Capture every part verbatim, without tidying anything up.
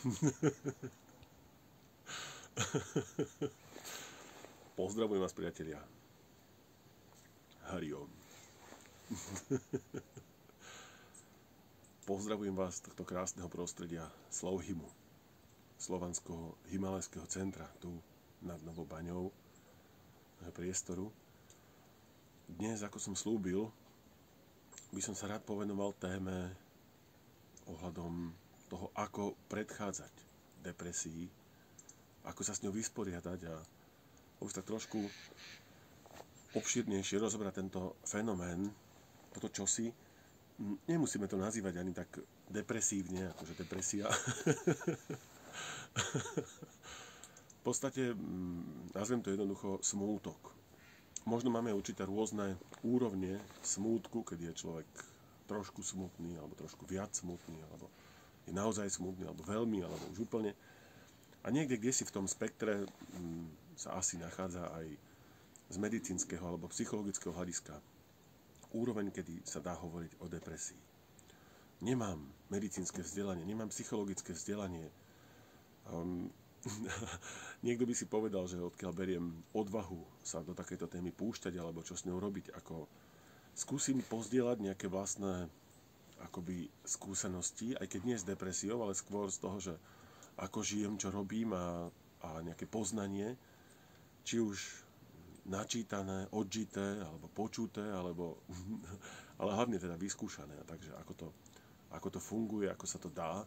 Pozdravujem vás, priatelia. Hariom. Pozdravujem vás z tohto krásneho prostredia Slovhimu, slovanského himalajského centra, tu nad Novou Baňou, priestoru. Dnes, ako som slúbil, by som sa rád povenoval téme ohľadom toho, ako predchádzať depresii, ako sa s ňou vysporiadať a už tak trošku obširnejšie rozobrať tento fenomén, toto čosi. Nemusíme to nazývať ani tak depresívne, akože depresia. V podstate nazvem to jednoducho smútok. Možno máme určité rôzne úrovne smútku, keď je človek trošku smutný, alebo trošku viac smutný, alebo je naozaj smutný, alebo veľmi, alebo už úplne. A niekde, kde si v tom spektre m, sa asi nachádza aj z medicínskeho alebo psychologického hľadiska úroveň, kedy sa dá hovoriť o depresii. Nemám medicínske vzdelanie, nemám psychologické vzdelanie. Um, niekto by si povedal, že odkiaľ beriem odvahu sa do takejto témy púšťať alebo čo s ňou robiť, ako skúsim pozdieľať nejaké vlastné akoby skúsenosti, aj keď nie s depresiou, ale skôr z toho, že ako žijem, čo robím a, a nejaké poznanie, či už načítané, odžité, alebo počuté, alebo, ale hlavne teda vyskúšané. Takže ako to, ako to funguje, ako sa to dá,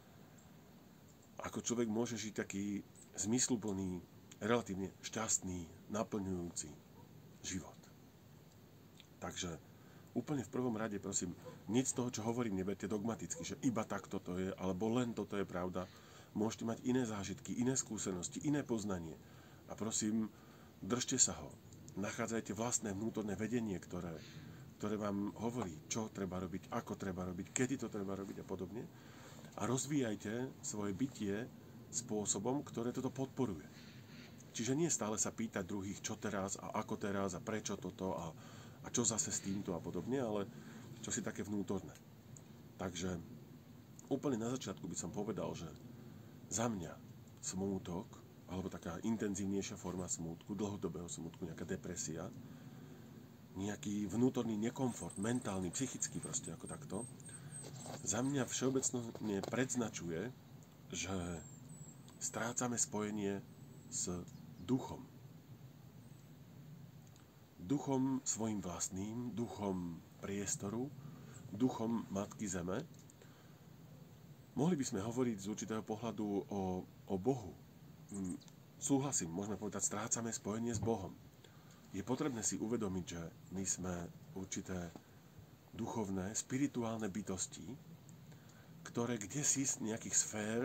ako človek môže žiť taký zmysluplný, relatívne šťastný, naplňujúci život. Takže úplne v prvom rade, prosím, nič z toho, čo hovorím, neberte dogmaticky, že iba takto to je, alebo len toto je pravda. Môžete mať iné zážitky, iné skúsenosti, iné poznanie. A prosím, držte sa ho. Nachádzajte vlastné vnútorné vedenie, ktoré, ktoré vám hovorí, čo treba robiť, ako treba robiť, kedy to treba robiť a podobne. A rozvíjajte svoje bytie spôsobom, ktoré toto podporuje. Čiže nie stále sa pýtať druhých, čo teraz a ako teraz a prečo toto a, a čo zase s týmto a podobne, ale čo si také vnútorné. Takže úplne na začiatku by som povedal, že za mňa smútok, alebo taká intenzívnejšia forma smútku, dlhodobého smútku, nejaká depresia, nejaký vnútorný nekomfort, mentálny, psychický proste ako takto, za mňa všeobecne predznačuje, že strácame spojenie s duchom. Duchom svojim vlastným, duchom priestoru, duchom Matky Zeme. Mohli by sme hovoriť z určitého pohľadu o, o Bohu. Súhlasím, môžeme povedať, strácame spojenie s Bohom. Je potrebné si uvedomiť, že my sme určité duchovné, spirituálne bytosti, ktoré kdesi z nejakých sfér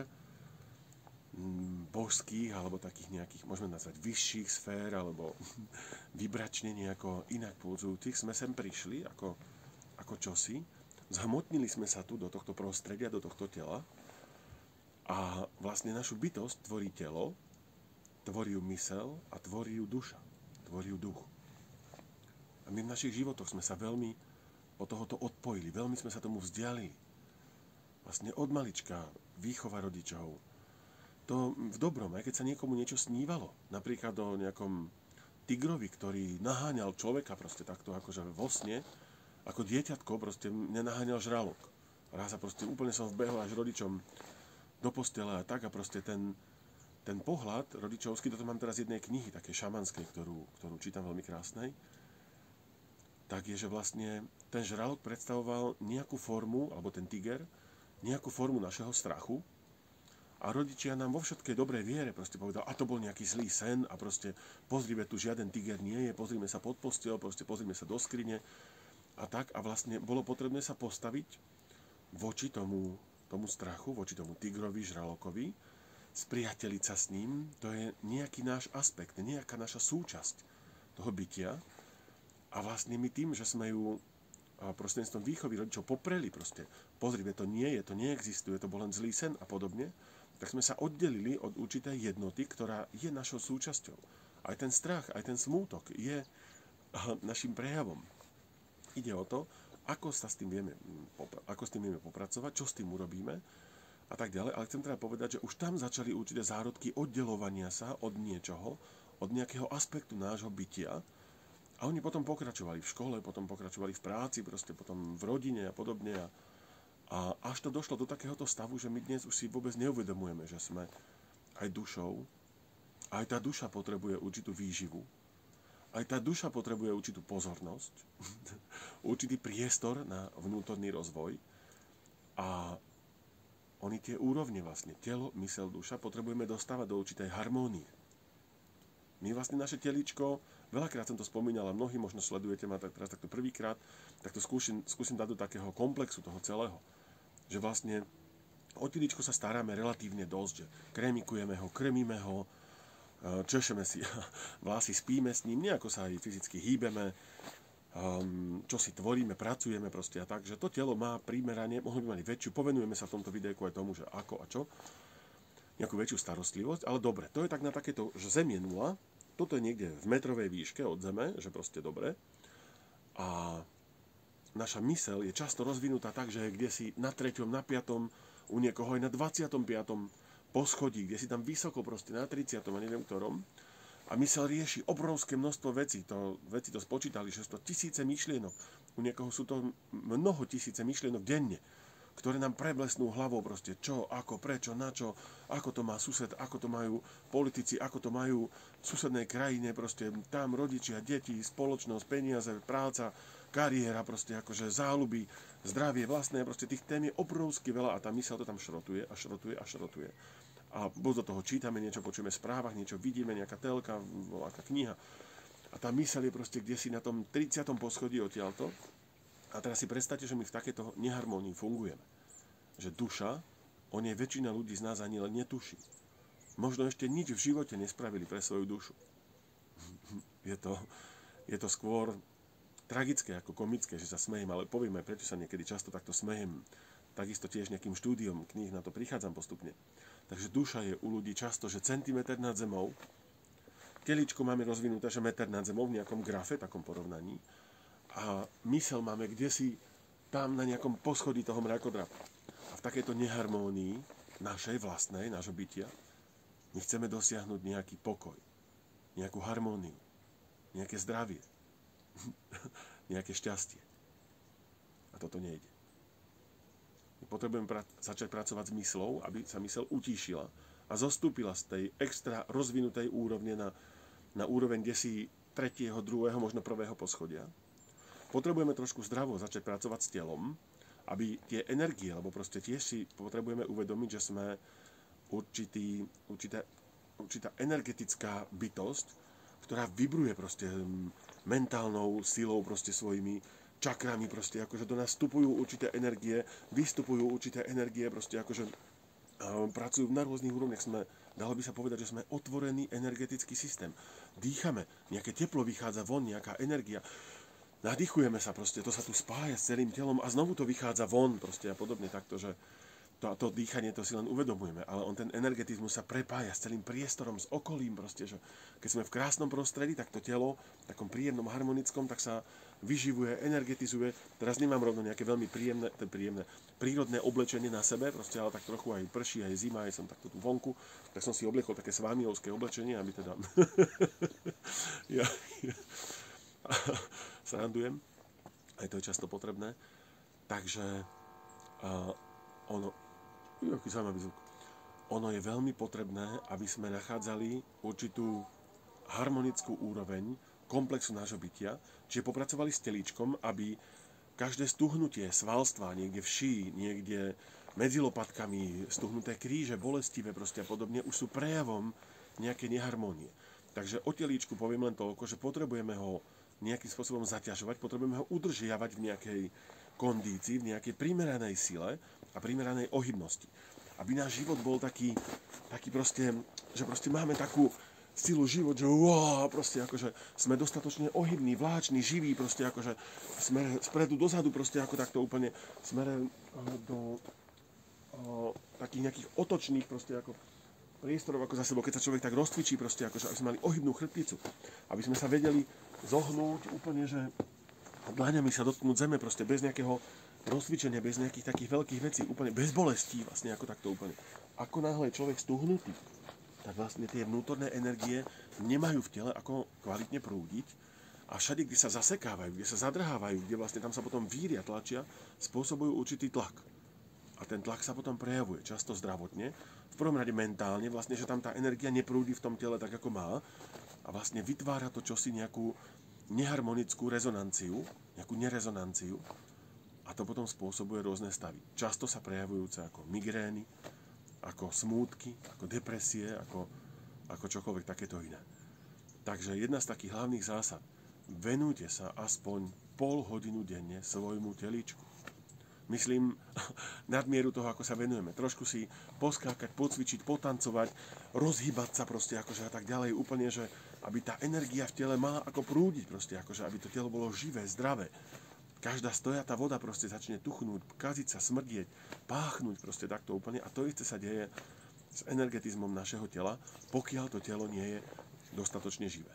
božských, alebo takých nejakých, môžeme nazvať vyšších sfér, alebo vybračne nejako inak pôsobujúcich, sme sem prišli ako, ako čosi. Zhmotnili sme sa tu do tohto prostredia, do tohto tela a vlastne našu bytosť tvorí telo, tvorí ju mysel a tvorí ju duša, tvorí ju duch. A my v našich životoch sme sa veľmi od tohoto odpojili, veľmi sme sa tomu vzdialili. Vlastne od malička výchova rodičov. To v dobrom, aj keď sa niekomu niečo snívalo, napríklad o nejakom tigrovi, ktorý naháňal človeka proste takto akože vo sne, ako dieťatko proste mňa naháňal žralok. Raz sa proste úplne som vbehol až rodičom do postele a tak a proste ten, ten pohľad rodičovský, toto mám teraz z jednej knihy, také šamanskej, ktorú, ktorú čítam veľmi krásnej, tak je, že vlastne ten žralok predstavoval nejakú formu, alebo ten tiger, nejakú formu našeho strachu a rodičia nám vo všetkej dobrej viere proste povedal, a to bol nejaký zlý sen a proste pozrime, tu žiaden tiger nie je, pozrime sa pod posteľ, proste pozrime sa do skrine. A tak, a vlastne bolo potrebné sa postaviť voči tomu, tomu strachu, voči tomu tigrovi, žralokovi, spriateliť sa s ním, to je nejaký náš aspekt, nejaká naša súčasť toho bytia. A vlastne my tým, že sme ju prostredníctvom výchovy rodičov popreli proste, pozrime, to nie je, to neexistuje, to bol len zlý sen a podobne, tak sme sa oddelili od určitej jednoty, ktorá je našou súčasťou. Aj ten strach, aj ten smútok je našim prejavom. Ide o to, ako sa s tým vieme, ako s tým vieme popracovať, čo s tým urobíme a tak ďalej, ale chcem teda povedať, že už tam začali určité zárodky oddelovania sa od niečoho, od nejakého aspektu nášho bytia a oni potom pokračovali v škole, potom pokračovali v práci, proste potom v rodine a podobne a, a až to došlo do takéhoto stavu, že my dnes už si vôbec neuvedomujeme, že sme aj dušou, aj tá duša potrebuje určitú výživu, aj tá duša potrebuje určitú pozornosť, určitý priestor na vnútorný rozvoj a oni tie úrovne vlastne, telo, myseľ, duša, potrebujeme dostávať do určitej harmónie. My vlastne naše telíčko, veľakrát som to spomínal a mnohí možno sledujete ma tak, teraz takto prvýkrát, tak to skúsim, skúsim dať do takého komplexu toho celého. Že vlastne o telíčko sa staráme relatívne dosť, že krémikujeme ho, krmíme ho, češeme si vlasy, spíme s ním, nejako sa aj fyzicky hýbeme, Um, čo si tvoríme, pracujeme proste a tak, že to telo má primerane, mohli by mať väčšiu, povenujeme sa v tomto videjku aj tomu, že ako a čo, nejakú väčšiu starostlivosť, ale dobre, to je tak na takéto, že Zem je nula, toto je niekde v metrovej výške od Zeme, že proste dobre a naša myseľ je často rozvinutá tak, že je kdesi na treťom, na piatom, u niekoho aj na dvadsiatom piatom poschodí, kde si tam vysoko proste na tridsiatom a neviem ktorom. A myseľ rieši obrovské množstvo vecí. To, veci to spočítali, že sú to tisíce myšlienok. U niekoho sú to mnoho tisíce myšlienok denne, ktoré nám preblesnú hlavou proste čo, ako, prečo, na čo, ako to má sused, ako to majú politici, ako to majú v susednej krajine, proste tam rodičia, deti, spoločnosť, peniaze, práca, kariéra, proste akože záľuby, zdravie vlastné, proste tých tém je obrovsky veľa a tá myseľ to tam šrotuje a šrotuje a šrotuje. A do toho čítame niečo, počujeme v správach, niečo vidíme, nejaká telka, nejaká kniha. A tá myseľ je proste kdesi na tom tridsiatom poschodí odtiaľto. A teraz si predstavte, že my v takéto neharmónii fungujeme. Že duša, o nej väčšina ľudí z nás ani len netuší. Možno ešte nič v živote nespravili pre svoju dušu. Je to, je to skôr tragické ako komické, že sa smejem, ale poviem aj, prečo sa niekedy často takto smejem. Takisto tiež nejakým štúdiom kníh na to prichádzam postupne. Takže duša je u ľudí často, že centimeter nad zemou, teličko máme rozvinuté, že meter nad zemou v nejakom grafe, takom porovnaní, a myseľ máme kdesi tam na nejakom poschodí toho mrakodrapu. A v takejto neharmónii našej vlastnej, nášho bytia, my chceme dosiahnuť nejaký pokoj, nejakú harmóniu, nejaké zdravie, nejaké šťastie. A toto nejde. My potrebujeme pra- začať pracovať s myslou, aby sa myseľ utíšila a zostúpila z tej extra rozvinutej úrovne na, na úroveň desi tretieho, druhého, možno prvého poschodia. Potrebujeme trošku zdravo začať pracovať s telom, aby tie energie, alebo proste tiež si potrebujeme uvedomiť, že sme určitý, určitá, určitá energetická bytosť, ktorá vibruje proste mentálnou silou, proste svojimi čakrami, proste akože do nás vstupujú určité energie, vystupujú určité energie, proste akože um, pracujú na rôznych úrovniach. Sme, dalo by sa povedať, že sme otvorený energetický systém. Dýchame, nejaké teplo vychádza von, nejaká energia. Nadýchujeme sa proste, to sa tu spája s celým telom a znovu to vychádza von proste a podobne takto, že to, to dýchanie to si len uvedomujeme, ale on ten energetizmus sa prepája s celým priestorom, s okolím proste, že keď sme v krásnom prostredí, tak to telo, v takom príjemnom, harmonickom, tak sa vyživuje, energetizuje. Teraz nemám rovno nejaké veľmi príjemné, príjemné prírodné oblečenie na sebe, proste, ale tak trochu aj prší, aj zima, aj som takto tu vonku, tak som si obliekol také svámiovské oblečenie, aby teda ja, ja srandujem, aj to je často potrebné. Takže uh, ono, aký zaujímavý zvuk, ono je veľmi potrebné, aby sme nachádzali určitú harmonickú úroveň komplexu nášho bytia, čiže popracovali s telíčkom, aby každé stuhnutie svalstva niekde v šíji, niekde medzi lopatkami, stuhnuté kríže, bolestivé proste a podobne, už sú prejavom nejakej neharmónie. Takže o telíčku poviem len toľko, že potrebujeme ho nejakým spôsobom zaťažovať, potrebujeme ho udržiavať v nejakej kondícii, v nejakej primeranej sile a primeranej ohybnosti. Aby náš život bol taký, taký proste, že proste máme takú silu život, že wow, proste akože sme dostatočne ohybní, vláční, živí, proste akože smere, spredu dozadu, proste ako takto úplne smere do o, takých nejakých otočných proste ako priestorov ako za sebou, keď sa človek tak rozcvičí, proste akože aby sme mali ohybnú chrbticu, aby sme sa vedeli zohnúť úplne, že dlaňami sa dotknúť zeme, proste bez nejakého rozcvičenia, bez nejakých takých veľkých vecí, úplne bez bolestí, vlastne ako takto úplne. Ako náhle je človek stuhnutý, tak vlastne tie vnútorné energie nemajú v tele ako kvalitne prúdiť a všade, kde sa zasekávajú, kde sa zadrhávajú, kde vlastne tam sa potom víria, tlačia, spôsobujú určitý tlak. A ten tlak sa potom prejavuje často zdravotne, v prvom rade mentálne, vlastne, že tam tá energia neprúdi v tom tele tak, ako má a vlastne vytvára to čosi nejakú neharmonickú rezonanciu, nejakú nerezonanciu a to potom spôsobuje rôzne stavy. Často sa prejavujúce ako migrény, ako smútky, ako depresie, ako, ako čokoľvek takéto iné. Takže jedna z takých hlavných zásad. Venujte sa aspoň pol hodinu denne svojmu telíčku. Myslím, nadmieru toho, ako sa venujeme. Trošku si poskákať, pocvičiť, potancovať, rozhýbať sa proste akože a tak ďalej. Úplne, že aby tá energia v tele mala ako prúdiť proste, akože aby to telo bolo živé, zdravé. Každá stojatá voda proste začne tuchnúť, kaziť sa, smrdieť, páchnuť proste takto úplne. A to isté sa deje s energetizmom našeho tela, pokiaľ to telo nie je dostatočne živé.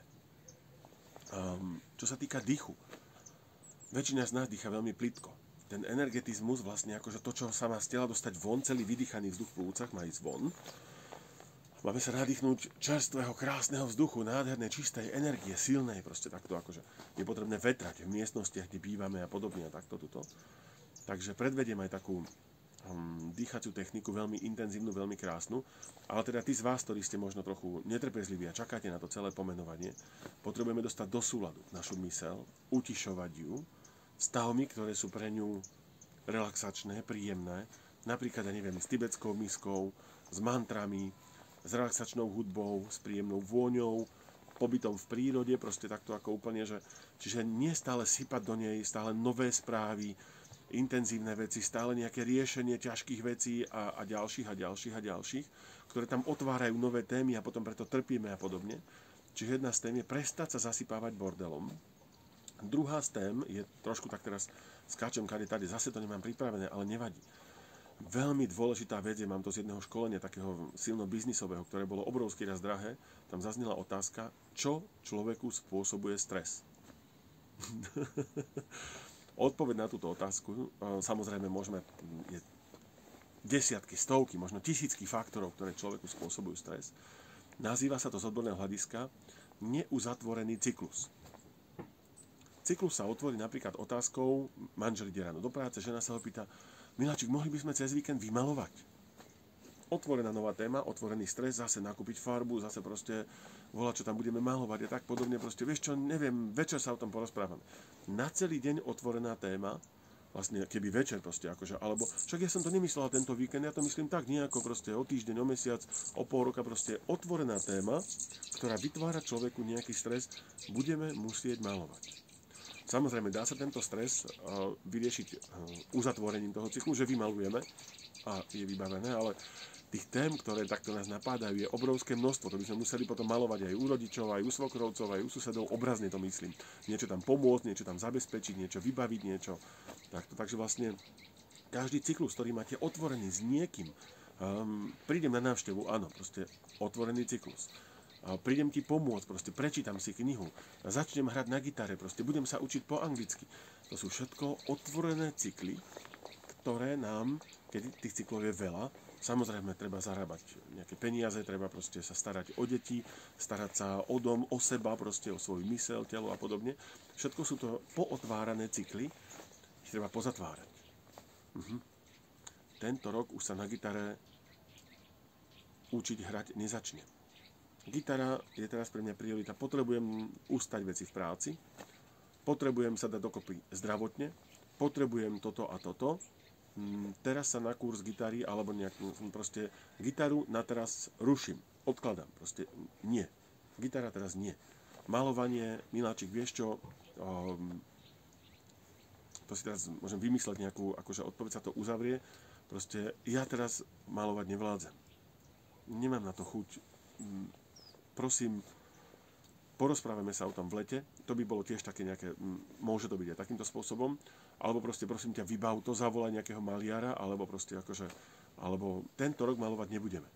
Um, čo sa týka dýchu, väčšina z nás dýcha veľmi plitko. Ten energetizmus, vlastne akože to, čo sa má z tela dostať von, celý vydýchaný vzduch v plúcach má ísť von. Máme sa nadýchnúť čerstvého, krásneho vzduchu, nádhernej, čistej energie, silnej, proste takto akože je potrebné vetrať v miestnostiach, kde bývame a podobne a takto tuto. Takže predvediem aj takú um, dýchaciu techniku, veľmi intenzívnu, veľmi krásnu, ale teda tí z vás, ktorí ste možno trochu netrpezliví a čakáte na to celé pomenovanie, potrebujeme dostať do súladu našu myseľ, utišovať ju stavmi, ktoré sú pre ňu relaxačné, príjemné, napríklad, ja neviem, s tibetskou miskou, s mantrami, s relaxačnou hudbou, s príjemnou vôňou, pobytom v prírode, proste takto ako úplne, že čiže nie stále sypať do nej, stále nové správy, intenzívne veci, stále nejaké riešenie ťažkých vecí a, a ďalších a ďalších a ďalších, ktoré tam otvárajú nové témy a potom preto trpíme a podobne. Čiže jedna z tém je prestať sa zasypávať bordelom. Druhá z tém je, trošku tak teraz skáčem kade tady, zase to nemám pripravené, ale nevadí. Veľmi dôležitá vec je, mám to z jedného školenia, takého silno biznisového, ktoré bolo obrovský raz drahé, tam zaznela otázka, čo človeku spôsobuje stres. Odpoveď na túto otázku, samozrejme môžeme, je desiatky, stovky, možno tisícky faktorov, ktoré človeku spôsobujú stres. Nazýva sa to z odborného hľadiska neuzatvorený cyklus. Cyklus sa otvorí napríklad otázkou, manžel ide ráno do práce, žena sa ho pýta, Miláčik, mohli by sme cez víkend vymalovať? Otvorená nová téma, otvorený stres, zase nakúpiť farbu, zase proste volať, čo tam budeme malovať a tak podobne. Proste, vieš čo, neviem, večer sa o tom porozprávame. Na celý deň otvorená téma, vlastne keby večer proste, akože, alebo však ja som to nemyslel tento víkend, ja to myslím tak nejako proste o týždeň, o mesiac, o pol roka, proste otvorená téma, ktorá vytvára človeku nejaký stres, budeme musieť malovať. Samozrejme, dá sa tento stres uh, vyriešiť uh, uzatvorením toho cyklu, že vymalujeme a je vybavené, ale tých tém, ktoré takto nás napádajú, je obrovské množstvo. To by sme museli potom malovať aj u rodičov, aj u svokrovcov, aj u susedov, obrazne to myslím. Niečo tam pomôcť, niečo tam zabezpečiť, niečo vybaviť, niečo takto. Takže vlastne každý cyklus, ktorý máte otvorený s niekým, um, prídem na návštevu, áno, proste otvorený cyklus. Prídem ti pomôcť, proste prečítam si knihu, začnem hrať na gitare, proste budem sa učiť po anglicky. To sú všetko otvorené cykly, ktoré nám, keď tých cyklov je veľa, samozrejme treba zarábať nejaké peniaze, treba proste sa starať o deti, starať sa o dom, o seba, proste o svoju myseľ, telo a podobne. Všetko sú to pootvárané cykly, ich treba pozatvárať. Mhm. Tento rok už sa na gitare učiť hrať nezačnem. Gitara je teraz pre mňa priorita. Potrebujem ustať veci v práci, potrebujem sa dať dokopy zdravotne, potrebujem toto a toto. Teraz sa na kurz gitary, alebo nejak, proste gitaru na teraz ruším, odkladám, proste nie. Gitara teraz nie. Malovanie, Miláčik, vieš čo, um, to si teraz môžem vymysleť nejakú, akože odpoveď sa to uzavrie, proste ja teraz malovať nevládzem. Nemám na to chuť. Prosím, porozprávame sa o tom v lete, to by bolo tiež také nejaké, môže to byť aj takýmto spôsobom, alebo proste prosím ťa, vybav to, zavolaj nejakého maliara, alebo proste akože, alebo tento rok malovať nebudeme.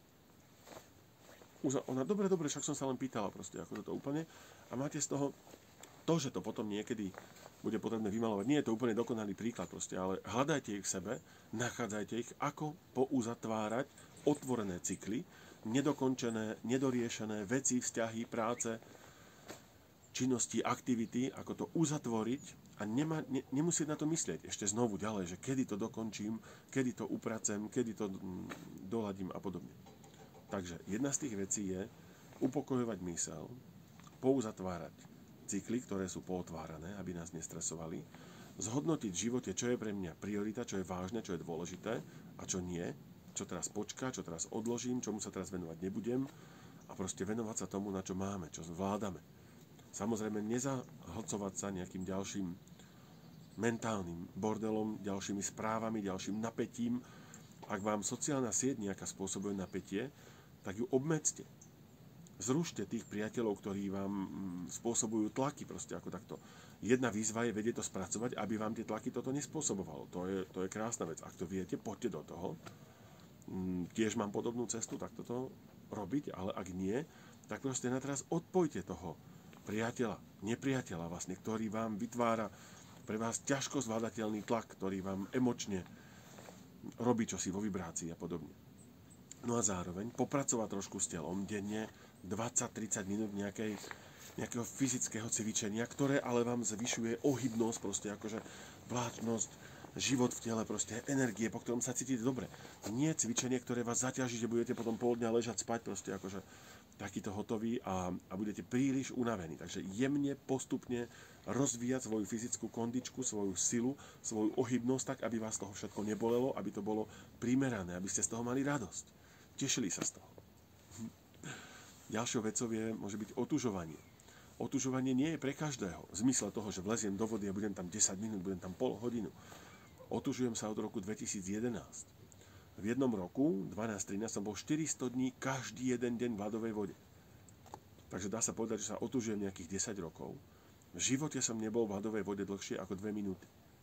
Už ona, dobre, dobre, však som sa len pýtala proste, ako to úplne, a máte z toho, to, že to potom niekedy bude potrebné vymalovať. Nie je to úplne dokonalý príklad proste, ale hľadajte ich v sebe, nachádzajte ich, ako pouzatvárať otvorené cykly, nedokončené, nedoriešené veci, vzťahy, práce, činnosti, aktivity, ako to uzatvoriť a nema, ne, nemusieť na to myslieť ešte znovu ďalej, že kedy to dokončím, kedy to upracem, kedy to mm, doladím a podobne. Takže jedna z tých vecí je upokojovať mysel, pouzatvárať cykly, ktoré sú pootvárané, aby nás nestresovali, zhodnotiť v živote, čo je pre mňa priorita, čo je vážne, čo je dôležité a čo nie, čo teraz počká, čo teraz odložím, čomu sa teraz venovať nebudem a proste venovať sa tomu, na čo máme, čo zvládame. Samozrejme, nezahlcovať sa nejakým ďalším mentálnym bordelom, ďalšími správami, ďalším napätím. Ak vám sociálna sieť nejaká spôsobuje napätie, tak ju obmedzte. Zrušte tých priateľov, ktorí vám spôsobujú tlaky, proste ako takto. Jedna výzva je vedieť to spracovať, aby vám tie tlaky toto nespôsobovalo. To je, to je krásna vec. Ak to viete, poďte do toho. Tiež mám podobnú cestu, tak toto robiť, ale ak nie, tak proste na teraz odpojte toho priateľa, nepriateľa vlastne, ktorý vám vytvára pre vás ťažko zvládateľný tlak, ktorý vám emočne robí čosi vo vibrácii a podobne. No a zároveň popracovať trošku s telom denne dvadsať tridsať minút nejakej, nejakého fyzického cvičenia, ktoré ale vám zvyšuje ohybnosť, proste akože vláčnosť, život v tele, proste energie, po ktorom sa cítite dobre. Nie cvičenie, ktoré vás zaťaží, že budete potom pol dňa ležať spať, proste akože takýto hotový a, a budete príliš unavení. Takže jemne, postupne rozvíjať svoju fyzickú kondičku, svoju silu, svoju ohybnosť tak, aby vás toho všetko nebolelo, aby to bolo primerané, aby ste z toho mali radosť. Tešili sa z toho. Ďalšou vecou je, môže byť otužovanie. Otužovanie nie je pre každého. V zmysle toho, že vleziem do vody a budem tam desať minút, budem tam pol hodinu. Otužujem sa od roku dvetisíc jedenásť. V jednom roku, dvanásť trinásť, som bol štyristo dní každý jeden deň v ľadovej vode. Takže dá sa povedať, že sa otužujem nejakých desať rokov. V živote som nebol v ľadovej vode dlhšie ako dve minúty.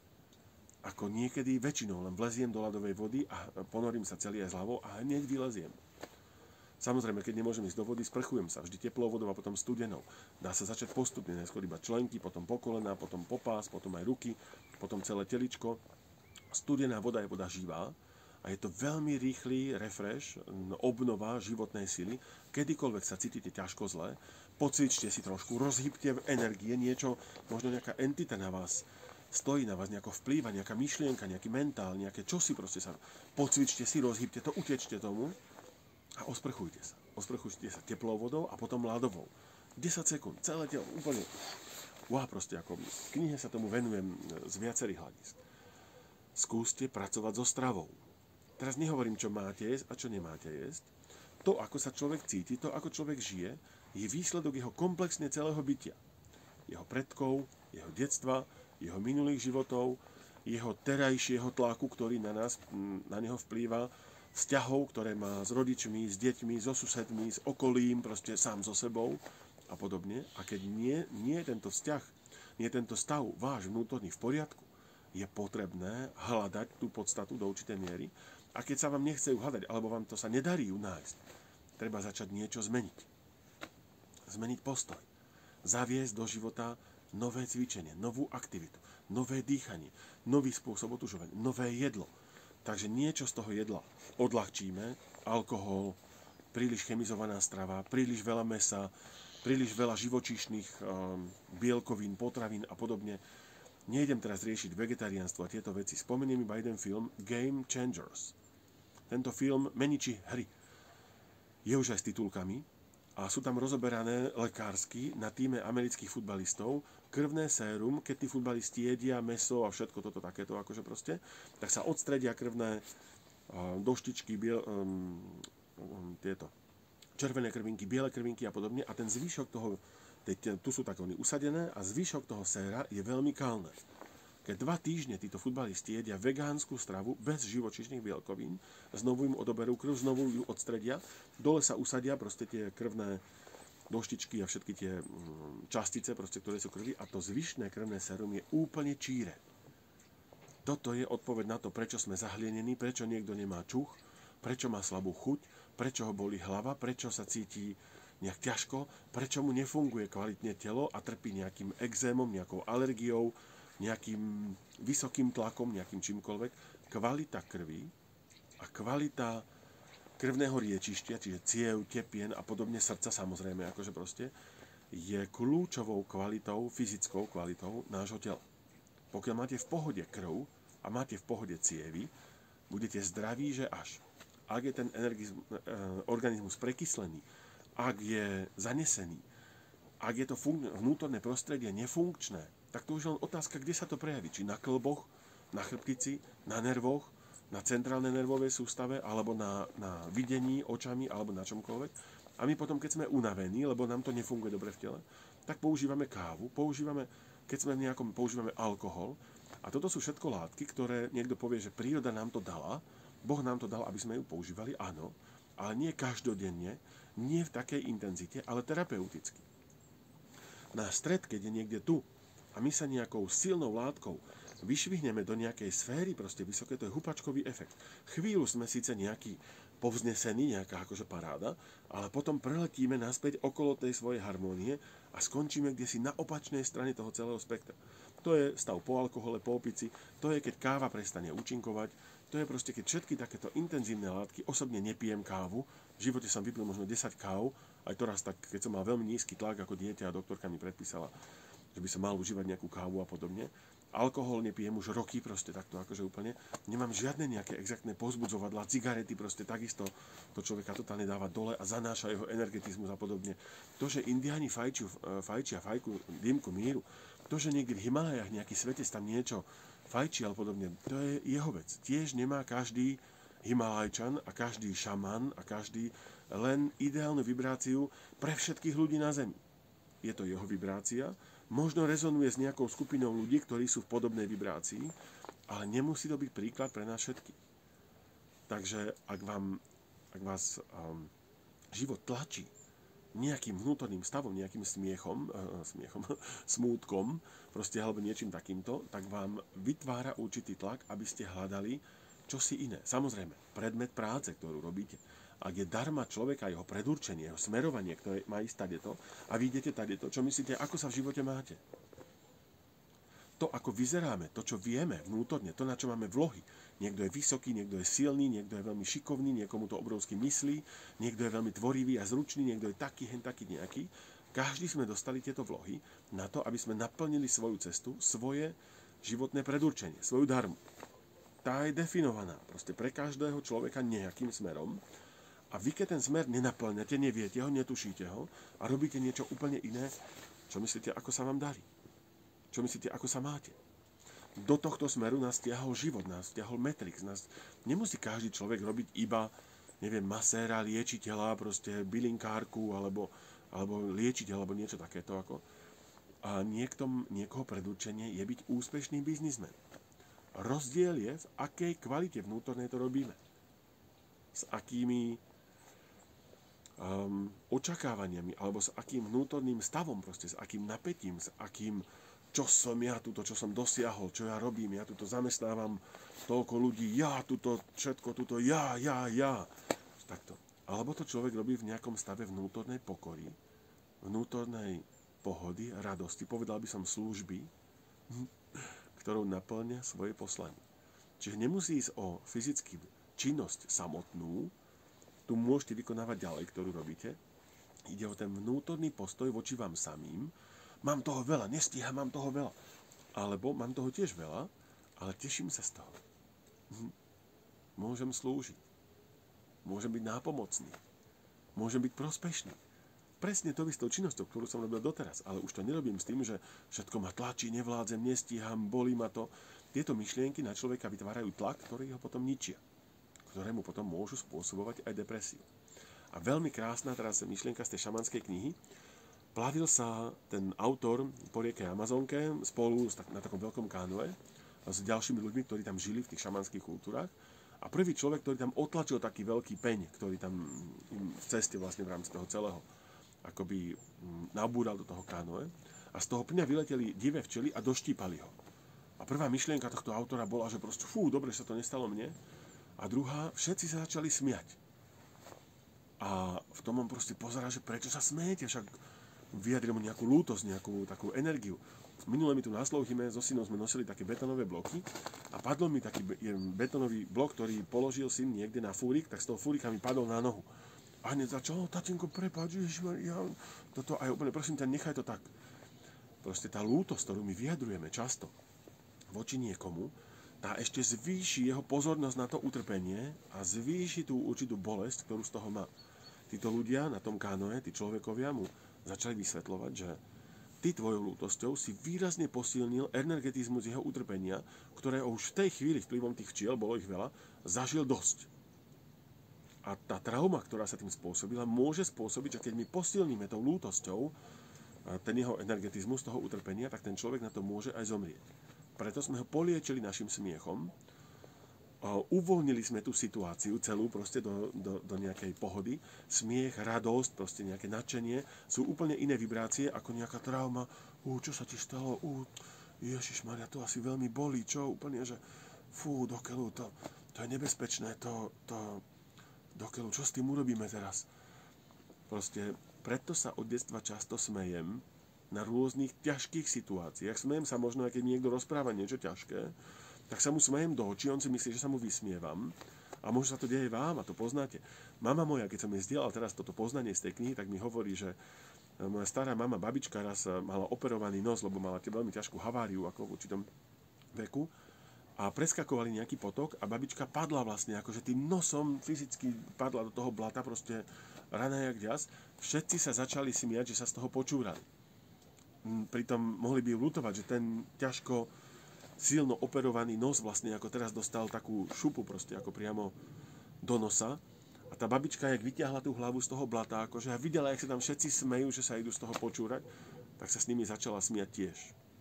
Ako niekedy väčšinou len vleziem do ľadovej vody a ponorím sa celý aj z hlavou a hneď vyleziem. Samozrejme, keď nemôžem ísť do vody, sprchujem sa vždy teplou vodou a potom studenou. Dá sa začať postupne, najskôr iba členky, potom po kolená, potom po pás, potom aj ruky, potom celé teličko. Studená voda je voda živá a je to veľmi rýchly refresh, obnova životnej sily. Kedykoľvek sa cítite ťažko zle, pocvičte si trošku, rozhybte energie, niečo, možno nejaká entita na vás stojí, na vás nejako vplýva, nejaká myšlienka, nejaký mentál, nejaké čosi, proste sa pocvičte si, rozhybte to, utečte tomu. A osprchujte sa. Osprchujte sa teplou vodou a potom ľadovou. desať sekúnd, celé telo, úplne. Wow, proste ako v knihe sa tomu venujem z viacerých hľadisk. Skúste pracovať so stravou. Teraz nehovorím, čo máte jesť a čo nemáte jesť. To, ako sa človek cíti, to, ako človek žije, je výsledok jeho komplexne celého bytia. Jeho predkov, jeho detstva, jeho minulých životov, jeho terajšieho tlaku, ktorý na nás, na neho vplýva, vzťahov, ktoré má s rodičmi, s deťmi, so susedmi, s okolím, proste sám so sebou a podobne. A keď nie, nie je tento vzťah, nie je tento stav váš vnútorný v poriadku, je potrebné hľadať tú podstatu do určitej miery. A keď sa vám nechce ju hľadať, alebo vám to sa nedarí ju nájsť, treba začať niečo zmeniť. Zmeniť postoj. Zaviesť do života nové cvičenie, novú aktivitu, nové dýchanie, nový spôsob otužovania, nové jedlo. Takže niečo z toho jedla odľahčíme, alkohol, príliš chemizovaná strava, príliš veľa mäsa, príliš veľa živočíšnych um, bielkovín, potravín a podobne. Nejdem teraz riešiť vegetariánstvo a tieto veci. Spomeniem iba jeden film, Game Changers. Tento film Meniči hry je už aj s titulkami a sú tam rozoberané lekársky na týme amerických futbalistov krvné sérum, keď tí futbalisti jedia mäso a všetko toto takéto, akože proste, tak sa odstredia krvné uh, doštičky, biel, um, um, tieto červené krvinky, biele krvinky a podobne a ten zvyšok toho, tej, tu sú tak oni usadené a zvyšok toho séra je veľmi kalné. Keď dva týždne títo futbalisti jedia vegánsku stravu bez živočíšnych bielkovín, znovu im odoberú krv, znovu ju odstredia, dole sa usadia proste tie krvné doštičky a všetky tie častice, proste, ktoré sú krvi a to zvyšné krvné sérum je úplne číre. Toto je odpoveď na to, prečo sme zahlienení, prečo niekto nemá čuch, prečo má slabú chuť, prečo ho bolí hlava, prečo sa cíti nejak ťažko, prečo mu nefunguje kvalitne telo a trpí nejakým exémom, nejakou alergiou, nejakým vysokým tlakom, nejakým čímkoľvek, kvalita krvi a kvalita krvného riečištia, čiže ciev, tepien a podobne, srdca samozrejme, akože proste, je kľúčovou kvalitou, fyzickou kvalitou nášho tela. Pokiaľ máte v pohode krv a máte v pohode cievy, budete zdraví, že až. Ak je ten energizm, e, organizmus prekyslený, ak je zanesený, ak je to fun- vnútorné prostredie nefunkčné, tak to už je len otázka, kde sa to prejaví. Či na klboch, na chrbtici, na nervoch, na centrálnej nervovej sústave, alebo na, na videní očami, alebo na čomkoľvek. A my potom, keď sme unavení, lebo nám to nefunguje dobre v tele, tak používame kávu, používame, keď sme v nejakom, používame alkohol. A toto sú všetko látky, ktoré niekto povie, že príroda nám to dala, Boh nám to dal, aby sme ju používali, áno, ale nie každodenne, nie v takej intenzite, ale terapeuticky. Náš stred, keď je niekde tu a my sa nejakou silnou látkou vyšvihneme do nejakej sféry, proste vysoké, to je hupačkový efekt. Chvíľu sme síce nejaký povznesený, nejaká akože paráda, ale potom preletíme naspäť okolo tej svojej harmónie a skončíme kdesi na opačnej strane toho celého spektra. To je stav po alkohole, po opici, to je keď káva prestane účinkovať, to je proste keď všetky takéto intenzívne látky, osobne nepijem kávu, v živote som vypil možno desať káv, aj to raz tak, keď som mal veľmi nízky tlak ako dieťa a doktorka mi predpísala, že by som mal užívať nejakú kávu a podobne. Alkohol nepijem už roky, proste takto akože úplne. Nemám žiadne nejaké exaktné povzbudzovadlá, cigarety, proste takisto to človeka totálne dáva dole a zanáša jeho energetizmus a podobne. To, že Indiáni fajčia, fajčia fajku, dýmku míru, to, že niekde v Himalajách nejaký svetec tam niečo fajčí alebo podobne, to je jeho vec. Tiež nemá každý Himalajčan a každý šaman a každý len ideálnu vibráciu pre všetkých ľudí na Zemi. Je to jeho vibrácia, možno rezonuje s nejakou skupinou ľudí, ktorí sú v podobnej vibrácii, ale nemusí to byť príklad pre nás všetkých. Takže ak, vám, ak vás um, život tlačí nejakým vnútorným stavom, nejakým smiechom, uh, smiechom, smútkom, proste alebo niečím takýmto, tak vám vytvára určitý tlak, aby ste hľadali čosi iné. Samozrejme, predmet práce, ktorú robíte. Ak je darma človeka, jeho predurčenie, jeho smerovanie, ktoré má ísť tadeto, a vy idete tadeto, čo myslíte, ako sa v živote máte? To, ako vyzeráme, to, čo vieme vnútorne, to, na čo máme vlohy. Niekto je vysoký, niekto je silný, niekto je veľmi šikovný, niekomu to obrovsky myslí, niekto je veľmi tvorivý a zručný, niekto je taký, hen taký, nejaký. Každý sme dostali tieto vlohy na to, aby sme naplnili svoju cestu, svoje životné predurčenie, svoju darmu. Tá je definovaná proste pre každého človeka nejakým smerom. A vy, keď ten smer nenaplňate, neviete ho, netušíte ho a robíte niečo úplne iné, čo myslíte, ako sa vám darí? Čo myslíte, ako sa máte? Do tohto smeru nás stiahol život, nás stiahol Matrix. Nás nemusí každý človek robiť iba, neviem, maséra, liečiteľa, proste bylinkárku, alebo, alebo liečiteľ, alebo niečo takéto. Ako. A niekto, niekoho predurčenie je byť úspešný biznismen. Rozdiel je, v akej kvalite vnútornej to robíme. S akými um, očakávaniami, alebo s akým vnútorným stavom, proste, s akým napätím, s akým, čo som ja tuto, čo som dosiahol, čo ja robím, ja tuto zamestnávam toľko ľudí, ja tuto, všetko tuto, ja, ja, ja. Takto. Alebo to človek robí v nejakom stave vnútornej pokory, vnútornej pohody, radosti, povedal by som služby, ktorou naplňa svoje poslanie. Čiže nemusí ísť o fyzický činnosť samotnú, tu môžete vykonávať ďalej, ktorú robíte. Ide o ten vnútorný postoj voči vám samým. Mám toho veľa, nestíham, mám toho veľa. Alebo mám toho tiež veľa, ale teším sa z toho. Môžem slúžiť. Môžem byť nápomocný. Môžem byť prospešný. Presne to istou činnosťou, ktorú som robil doteraz. Ale už to nerobím s tým, že všetko ma tlačí, nevládzem, nestíham, bolí ma to. Tieto myšlienky na človeka vytvárajú tlak, ktorý ho potom ničia, ktorému potom môžu spôsobovať aj depresiu. A veľmi krásna teraz myšlienka z tej šamanskej knihy. Plavil sa ten autor po rieke Amazonke spolu na takom veľkom kánoe s ďalšími ľuďmi, ktorí tam žili v tých šamanských kultúrach. A prvý človek, ktorý tam otlačil taký veľký peň, ktorý tam im v ceste vlastne v rámci toho celého akoby nabúral do toho kánoe. A z toho pňa vyleteli divé včely a doštípali ho. A prvá myšlienka tohto autora bola, že proste fú, dobre, sa to nestalo mne. A druhá, všetci sa začali smiať. A v tom on proste pozerá, že prečo sa smejete, však vyjadril mu nejakú lútosť, nejakú takú energiu. Minule mi tu na Slouchime so synom sme nosili také betónové bloky a padol mi taký betónový blok, ktorý položil syn niekde na fúrik, tak z toho fúrika mi padol na nohu. A hneď začal, tatínko, prepáč, ja, toto, aj úplne, prosím ťa, nechaj to tak. Proste tá lútosť, ktorú my vyjadrujeme často voči niekomu, tá ešte zvýši jeho pozornosť na to utrpenie a zvýši tú určitú bolesť, ktorú z toho má. Títo ľudia na tom kánoe, tí človekovia mu začali vysvetľovať, že ty tvojou lútosťou si výrazne posilnil energetizmus jeho utrpenia, ktoré už v tej chvíli vplyvom tých včiel, bolo ich veľa, zažil dosť. A tá trauma, ktorá sa tým spôsobila, môže spôsobiť, že keď my posilníme tou lútosťou ten jeho energetizmus toho utrpenia, tak ten človek na to môže aj zomrieť. Preto sme ho poliečili našim smiechom, uvoľnili sme tú situáciu celú proste do, do, do nejakej pohody. Smiech, radosť, proste nejaké nadšenie sú úplne iné vibrácie ako nejaká trauma. Ú, čo sa ti stalo? Ú, Ježišmaria, to asi veľmi bolí, čo? Úplne, že fú, do keľu, to, to je nebezpečné, to, to, do keľu, čo s tým urobíme teraz? Proste, preto sa od detstva často smejem na rôznych ťažkých situáciách. Smejem sa možno, aj keď niekto rozpráva niečo ťažké, tak sa mu smejem do očí, on si myslí, že sa mu vysmievam. A možno sa to deje vám, a to poznáte. Mama moja, keď som jej zdieľal teraz toto poznanie z tej knihy, tak mi hovorí, že moja stará mama, babička, raz mala operovaný nos, lebo mala veľmi ťažkú haváriu ako v určitom veku. A preskakovali nejaký potok a babička padla vlastne, akože tým nosom fyzicky padla do toho blata, proste rana jak ďas. Všetci sa začali smiať, že sa z toho počúrali. Pritom mohli by ju ľutovať, že ten ťažko silno operovaný nos vlastne ako teraz dostal takú šupu proste ako priamo do nosa. A tá babička, jak vyťahla tú hlavu z toho blata, akože a videla, jak sa tam všetci smejú, že sa idú z toho počúrať, tak sa s nimi začala smiať tiež.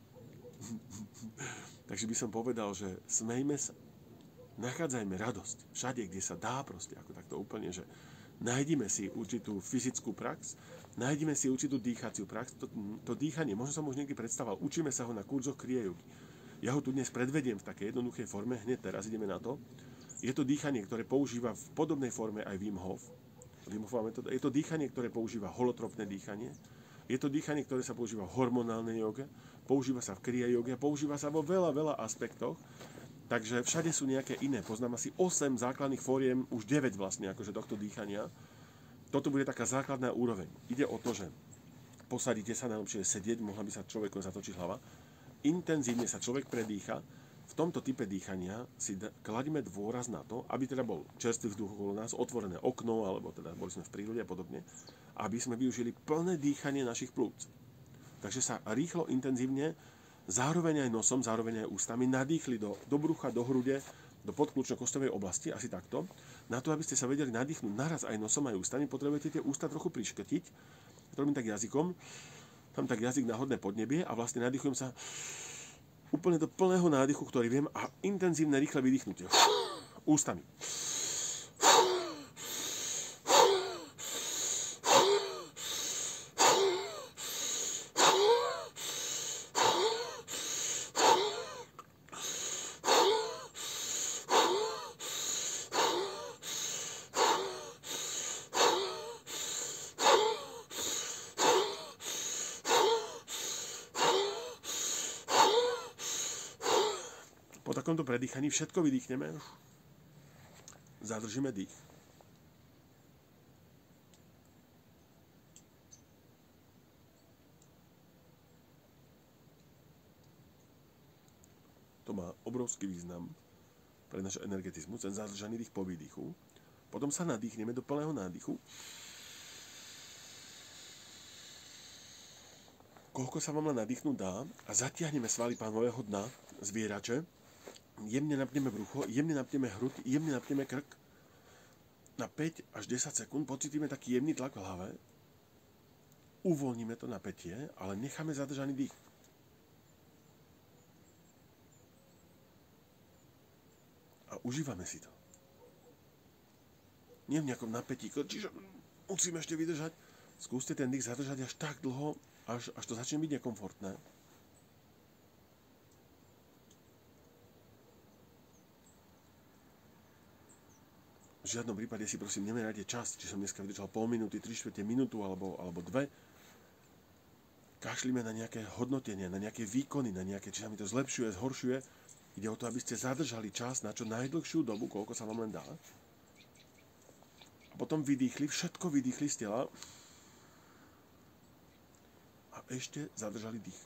Takže by som povedal, že smejme sa, nachádzajme radosť všade, kde sa dá proste, ako takto úplne, že nájdime si určitú fyzickú prax, nájdime si určitú dýchaciu prax, to, to dýchanie, možno som už niekdy predstavoval, učíme sa ho na kurzoch Kriya Jogy. Ja ho tu dnes predvediem v takej jednoduchej forme, hneď teraz ideme na to. Je to dýchanie, ktoré používa v podobnej forme aj Wim Hof. Je to dýchanie, ktoré používa holotropné dýchanie. Je to dýchanie, ktoré sa používa v hormonálnej joge, používa sa v Kriya Joge, používa sa vo veľa, veľa aspektoch. Takže všade sú nejaké iné. Poznám asi osem základných fóriem, už deväť vlastne, akože tohto dýchania. Toto bude taká základná úroveň. Ide o to, že posadíte sa, najlepšie sedieť, mohla by sa človeku zatočiť hlava. Intenzívne sa človek predýcha. V tomto type dýchania si kladíme dôraz na to, aby teda bol čerstvý vzduch okolo nás, otvorené okno, alebo teda boli sme v prírode a podobne, aby sme využili plné dýchanie našich plúc. Takže sa rýchlo, intenzívne, zároveň aj nosom, zároveň aj ústami nadýchli do, do brucha, do hrude, do podkľúčno-kostovej oblasti, asi takto. Na to, aby ste sa vedeli nadýchnuť naraz aj nosom, aj ústami, potrebujete tie ústa trochu priškrtiť. Ja to robím tak jazykom. Tam tak jazyk na hodné podnebie a vlastne nadýchujem sa úplne do plného nádychu, ktorý viem, a intenzívne rýchle vydýchnutie. Ústami. Po takomto predýchaní všetko vydýchneme, zadržíme dých. To má obrovský význam pre náš energetizmus, ten zadržaný dých po výdychu. Potom sa nadýchneme do plného nádychu. Koľko sa vám len nadýchnúť dá a zatiahneme svaly pánového dna, zvierače. Jemne napneme brucho, jemne napneme hrud, jemne napneme krk. Na päť až desať sekúnd pocítime taký jemný tlak v hlave. Uvoľníme to napätie, ale necháme zadržaný dých. A užívame si to. Nie v nejakom napätí, čiže musíme ešte vydržať. Skúste ten dých zadržať až tak dlho, až, až to začne byť nekomfortné. V žiadnom prípade si prosím nemerajte čas, či som dneska vydržal pol minúty, tri štvrte minútu alebo, alebo dve. kašlíme na nejaké hodnotenie, na nejaké výkony, na nejaké, či sa mi to zlepšuje, zhoršuje. Ide o to, aby ste zadržali čas na čo najdlhšiu dobu, koľko sa vám len dá. A potom vydýchli, všetko vydýchli z tela a ešte zadržali dých.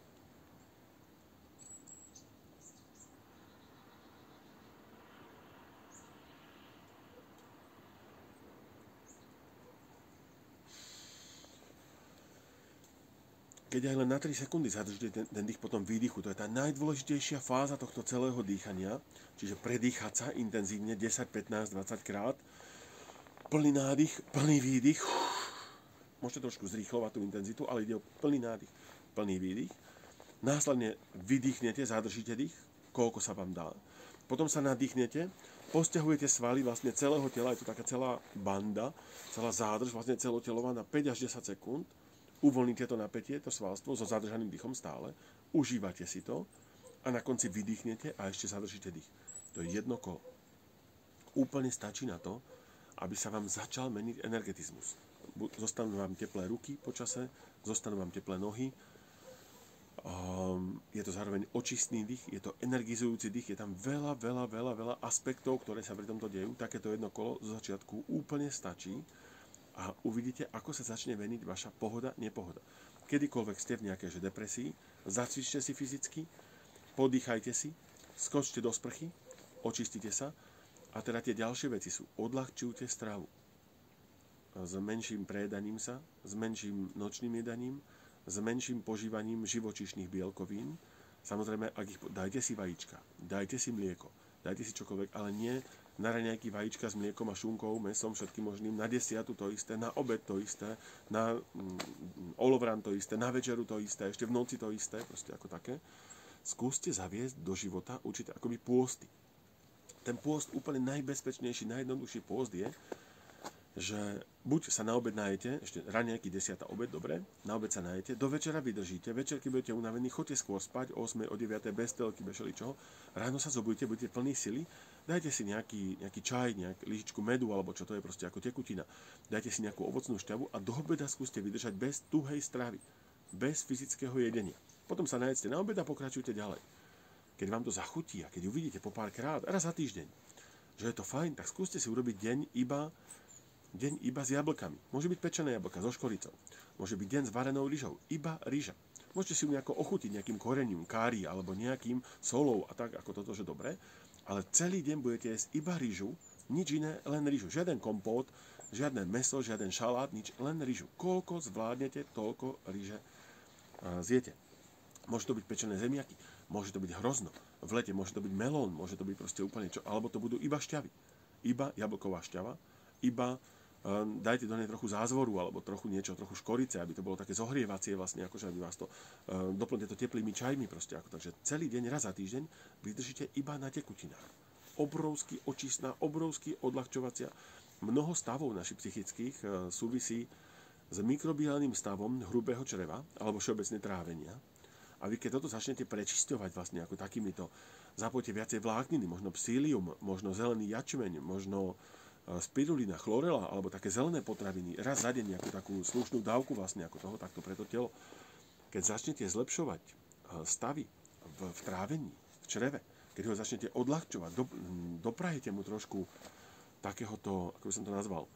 Keď aj len na tri sekundy zadržíte ten, ten dých po tom výdychu, to je tá najdôležitejšia fáza tohto celého dýchania, čiže predýchať sa intenzívne desať, pätnásť, dvadsať krát, plný nádych, plný výdych, môžete trošku zrýchlovať tú intenzitu, ale ide o plný nádych, plný výdych, následne vydýchnete, zadržíte dých, koľko sa vám dá, potom sa nadýchnete, posťahujete svaly vlastne celého tela, je to taká celá banda, celá zádrž, vlastne celotelová na päť až desať sekúnd, uvoľníte to napätie, to svalstvo so zadržaným dýchom stále, užívate si to a na konci vydýchnete a ešte zadržíte dých. To je jedno kolo. Úplne stačí na to, aby sa vám začal meniť energetizmus. Zostanú vám teplé ruky po čase, zostanú vám teplé nohy, um, je to zároveň očistný dých, je to energizujúci dých, je tam veľa, veľa, veľa, veľa aspektov, ktoré sa pri tomto dejú. Takéto jedno kolo zo začiatku úplne stačí. A uvidíte, ako sa začne meniť vaša pohoda, nepohoda. Kedykoľvek ste v nejakej depresii, zacvičte si fyzicky, podýchajte si, skočte do sprchy, očistite sa a teda tie ďalšie veci sú: odľahčujte stravu s menším prejedaním sa, s menším nočným jedaním, s menším požívaním živočíšnych bielkovín. Samozrejme, ak ich, dajte si vajíčka, dajte si mlieko, dajte si čokoľvek, ale nie na raňajky vajíčka s mliekom a šunkou, mesom, všetkým možným, na desiatu to isté, na obed to isté, na mm, olovran to isté, na večeru to isté, ešte v noci to isté, proste ako také. Skúste zaviesť do života určite akoby pôsty. Ten pôst, úplne najbezpečnejší, najjednoduchší pôst je, že buď sa na obed najete, ešte raňajky, desiata obed, dobre, na obed sa najete, do večera vydržíte, večer, keď budete unavení, choďte skôr spať, o ôsmej, o deviatej, bez telky, bez všeličoho, ráno sa zobudíte, budete plní sily, dajte si nejaký, nejaký čaj, nejakú lyžičku medu, alebo čo to je proste ako tekutina, dajte si nejakú ovocnú šťavu a do obeda skúste vydržať bez tuhej stravy, bez fyzického jedenia. Potom sa najedzte na obed a pokračujte ďalej. Keď vám to zachutí a keď uvidíte po pár krát, raz za týždeň, že je to fajn, tak skúste si urobiť deň iba Deň iba s jablkami. Môže byť pečené jablka so škoricou. Môže byť deň s varenou ryžou. Iba ryža. Môžete si ju nejako ochutiť nejakým korením, kári alebo nejakým solou a tak ako toto, že dobre. Ale celý deň budete jesť iba ryžu, nič iné, len ryžu. Žiaden kompót, žiadne mäso, žiaden šalát, nič, len ryžu. Koľko zvládnete, toľko ryže zjete. Môže to byť pečené zemiaky, môže to byť hrozno. V lete môže to byť melón, môže to byť proste úplne čo, alebo to budú iba šťavy. Iba jablková šťava, iba dajte do nej trochu zázvoru, alebo trochu niečo, trochu škorice, aby to bolo také zohrievacie vlastne, akože aby vás to, uh, doplňte to teplými čajmi proste, ako, takže celý deň, raz za týždeň vydržíte iba na tekutinách. Obrovský očistná, obrovský odľahčovacia. Mnoho stavov našich psychických uh, súvisí s mikrobiálnym stavom hrubého čreva, alebo všeobecne trávenia. A vy keď toto začnete prečisťovať vlastne ako takýmito, zapojte viacej vlákniny, možno psílium, možno zelený jačmeň, možno spirulina, chlorela, alebo také zelené potraviny, raz za deň nejakú takú slušnú dávku vlastne ako toho, takto pre to telo. Keď začnete zlepšovať stavy v, v trávení, v čreve, keď ho začnete odľahčovať, do, doprajete mu trošku takéhoto, ako by som to nazval,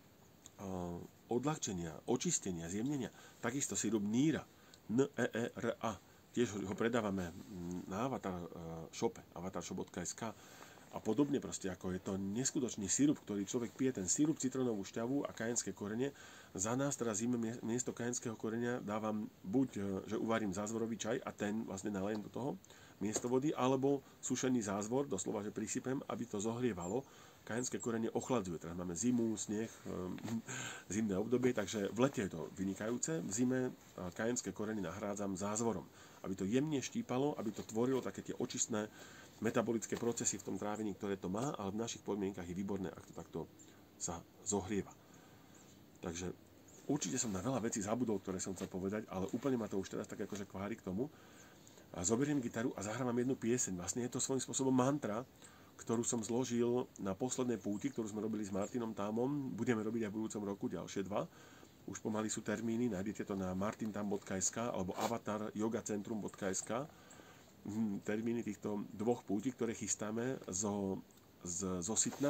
odľahčenia, očistenia, zjemnenia, takisto sirup Níra, N E E R A, tiež ho predávame na Avatar shope, avatarshop bodka es ká, a podobne proste, ako je to neskutočný sirup, ktorý človek pije, ten sirup, citronovú šťavu a kajenské korene. Za nás teraz zime miesto kajenského korenia dávam buď, že uvarím zázvorový čaj a ten vlastne nalejem do toho miesto vody, alebo sušený zázvor, doslova, že prisypem, aby to zohrievalo. Kajenské korenie ochladzuje. Teraz máme zimu, sneh, zimné obdobie, takže v lete je to vynikajúce. V zime kajenské korenie nahrádzam zázvorom, aby to jemne štípalo, aby to tvorilo také tie očistné metabolické procesy v tom trávení, ktoré to má, ale v našich podmienkach je výborné, ak to takto sa zohrieva. Takže určite som na veľa vecí zabudol, ktoré som chcel povedať, ale úplne ma to už teraz tak akože kvári k tomu. A zoberiem gitaru a zahrávam jednu pieseň. Vlastne je to svojím spôsobom mantra, ktorú som zložil na poslednej púti, ktorú sme robili s Martinom Támom. Budeme robiť aj v budúcom roku ďalšie dva. už pomaly sú termíny, nájdete to na martintam bodka es ká alebo avatar yoga centrum bodka es ká. Termíny týchto dvoch pútí, ktoré chystáme zo, z, zo Sitna.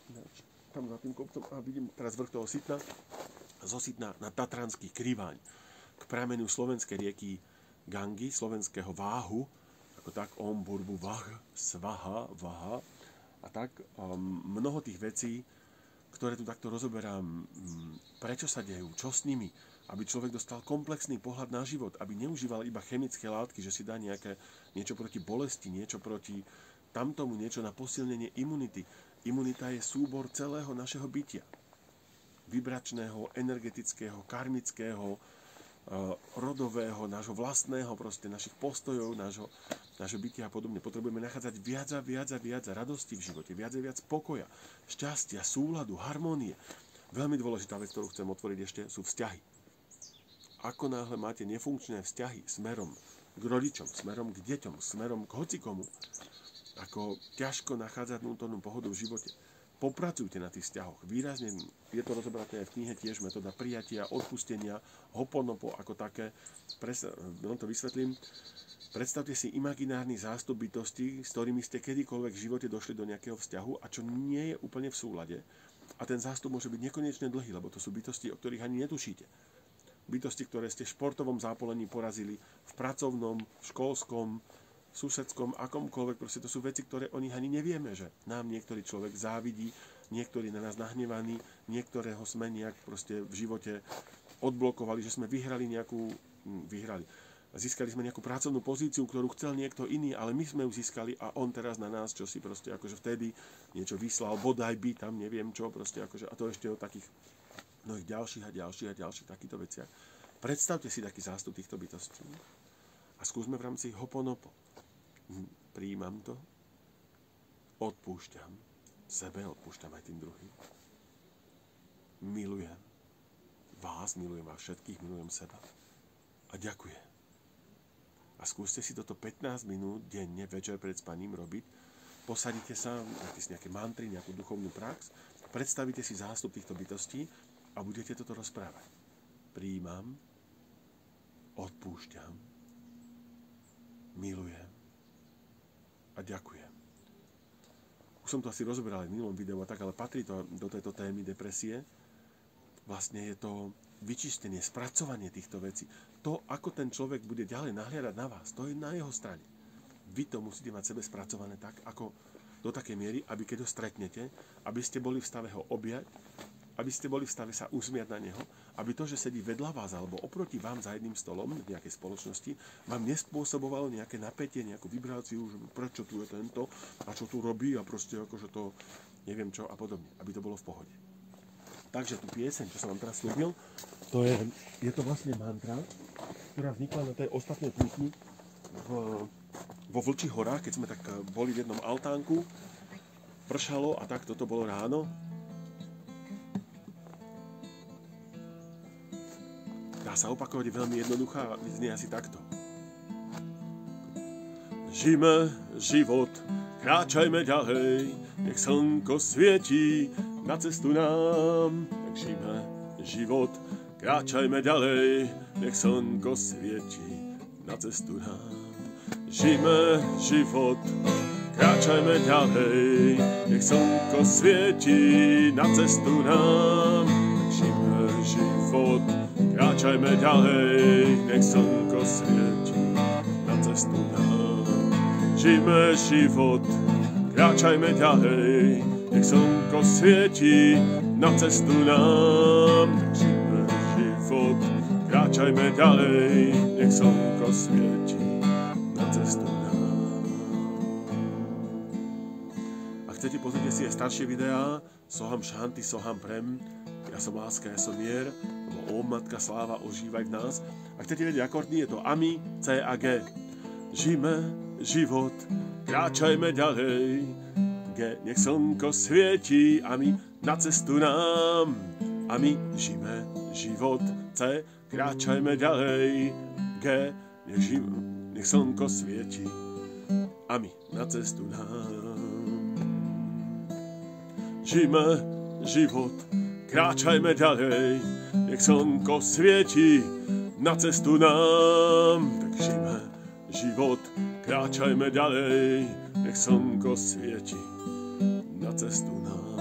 Tam za tým kopcom, a vidím teraz vrch toho Sitna. Zo Sitna na Tatranský Kriváň k pramenu slovenskej rieky Gangy, slovenského Váhu, ako tak Om Burbu Vah, Svaha, Vaha. A tak um, mnoho tých vecí, ktoré tu takto rozoberám, um, prečo sa dejú, čo s nimi, aby človek dostal komplexný pohľad na život, aby neužíval iba chemické látky, že si dá nejaké, niečo proti bolesti, niečo proti tamtomu, niečo na posilnenie imunity. Imunita je súbor celého našeho bytia. Vibračného, energetického, karmického, rodového, nášho vlastného, proste našich postojov, nášho, nášho bytia a podobne. Potrebujeme nachádzať viac a viac a viac radosti v živote, viac a viac pokoja, šťastia, súladu, harmónie. Veľmi dôležitá vec, ktorú chcem otvoriť ešte, sú vzťahy. Ako náhle máte nefunkčné vzťahy smerom k rodičom, smerom k deťom, smerom k hocikomu, ako ťažko nachádzať vnútornú pohodu v živote. Popracujte na tých vzťahoch. Výrazne je to rozobraté aj v knihe tiež metóda prijatia, odpustenia, hoponopo ako také. Pres, len to vysvetlím. Predstavte si imaginárny zástup bytostí, s ktorými ste kedykoľvek v živote došli do nejakého vzťahu a čo nie je úplne v súlade. A ten zástup môže byť nekonečne dlhý, lebo to sú bytosti, o ktorých ani netušíte. Bytosti, ktoré ste v športovom zápolení porazili, v pracovnom, v školskom, susedskom, akomkoľvek, proste to sú veci, ktoré o nich ani nevieme, že nám niektorý človek závidí, niektorý na nás nahnevaný, niektorého sme nejak proste v živote odblokovali, že sme vyhrali nejakú, vyhrali, získali sme nejakú pracovnú pozíciu, ktorú chcel niekto iný, ale my sme ju získali a on teraz na nás, čo si proste akože vtedy niečo vyslal, bodaj by tam, neviem čo, proste akože, a to ešte o takých mnohých ďalších a ďalších a ďalších takýchto veciach. Predstavte si taký zástup týchto bytostí a skúsme v rámci hoponopo. Prijímam to, odpúšťam sebe, odpúšťam aj tým druhým. Milujem vás, milujem vás všetkých, milujem seba a ďakujem. A skúste si toto pätnásť minút denne, večer pred spaním robiť. Posadíte sa, máte si nejaké mantry, nejakú duchovnú prax, predstavíte si zástup týchto bytostí a budete toto rozprávať. Prijímam, odpúšťam, milujem a ďakujem. Už som to asi rozoberal aj v minulom videu a tak, ale patrí to do tejto témy depresie. Vlastne je to vyčistenie, spracovanie týchto vecí. To, ako ten človek bude ďalej nahliadať na vás, to je na jeho strane. Vy to musíte mať sebe spracované tak, ako do takej miery, aby keď ho stretnete, aby ste boli v stave ho objať, aby ste boli v stave sa usmiať na neho, aby to, že sedí vedľa vás alebo oproti vám za jedným stolom v nejakej spoločnosti, vám nespôsobovalo nejaké napätie, nejakú vibráciu, že prečo tu je tento a čo tu robí a proste akože to neviem čo a podobne, aby to bolo v pohode. Takže tú pieseň, čo som vám teraz slúbil, to je, je to vlastne mantra, ktorá vznikla na tej ostatnej pútni v, vo Vlčích horách, keď sme tak boli v jednom altánku, pršalo a tak toto bolo ráno. Dá sa opakovať, je veľmi jednoduchá a znie asi takto. Žijme život, kráčajme ďalej, nech slnko svietí na cestu nám. Tak žijme život, kráčajme ďalej, nech slnko svietí na cestu nám. Žijme život, kráčajme ďalej, nech slnko svietí na cestu nám. Tak žijme život, kráčajme ďalej, nech slnko svietí na cestu nám. Žijme život, kráčajme ďalej, nech slnko svietí na cestu nám. Žijme život, kráčajme ďalej, nech slnko svietí na cestu nám. A chcete, pozrite si aj staršie videá, Soham Shanti, Soham Prem, ja som láska, ja som mier, Om Matka Sláva, ožívaj v nás. A chcete vedieť akordy, je to Ami, C a G. Žijme život, kráčajme ďalej, G, nech slnko svietí, Ami, na cestu nám. Ami, žijme život, C, kráčajme ďalej, G, nech, živ, nech slnko svietí, Ami, na cestu nám. Žijme život, kráčajme ďalej, nech slnko svieti na cestu nám. Tak žijme život, kráčajme ďalej, nech slnko svieti na cestu nám.